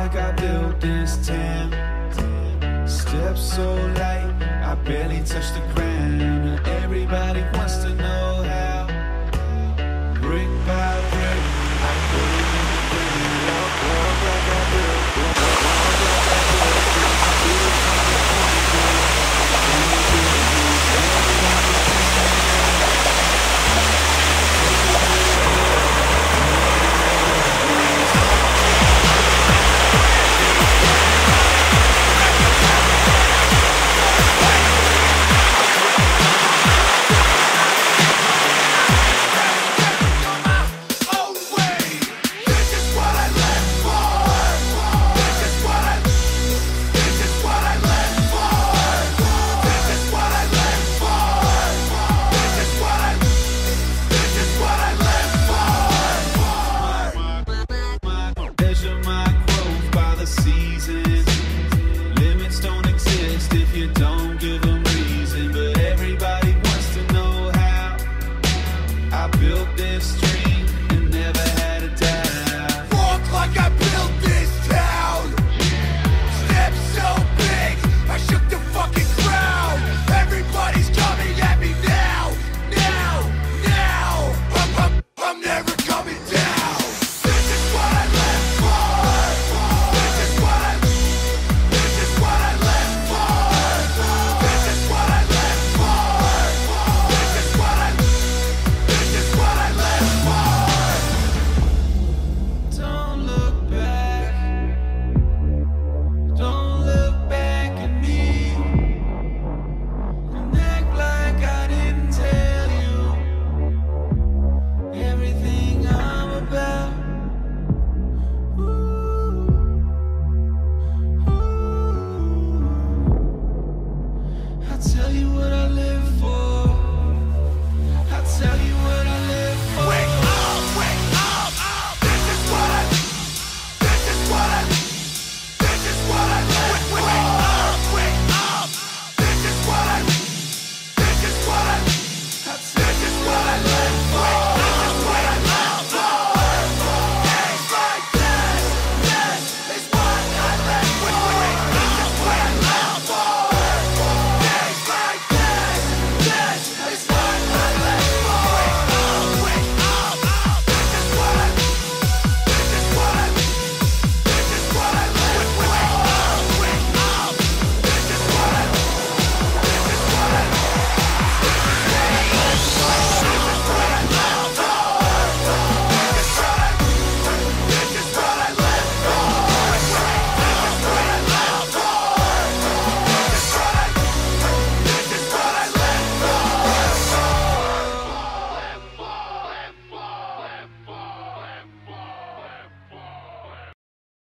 like I built this town. Steps so light, I barely touch the ground. Everybody wants to know how. Brick by brick, I put it in the ground. Walk like I built, walk like I built this town. Measure my growth by the seasons. Limits don't exist if you don't